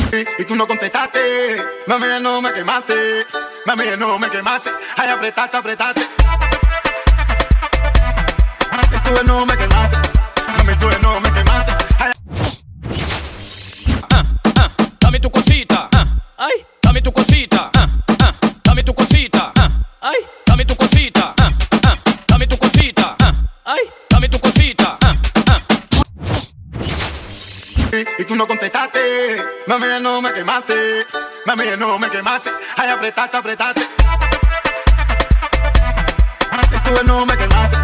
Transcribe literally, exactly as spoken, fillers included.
Y tú no contestaste, mami, no me quemaste, mami, no me quemaste, ay, apretaste, apretaste. Y tú no me quemaste, mami, tú no me quemaste, ay. Ah, ah, dame tu cosita, ah, ay, dame tu cosita, ah, ah, dame tu cosita, ah, ay, dame tu cosita, ah, ah, dame tu cosita, ah, ay, dame tu cosita, ah, ah. Y tú no contestaste, mami, no me quemaste, mami, no me quemaste, ay, apretaste, apretaste. Y tú no me quemaste.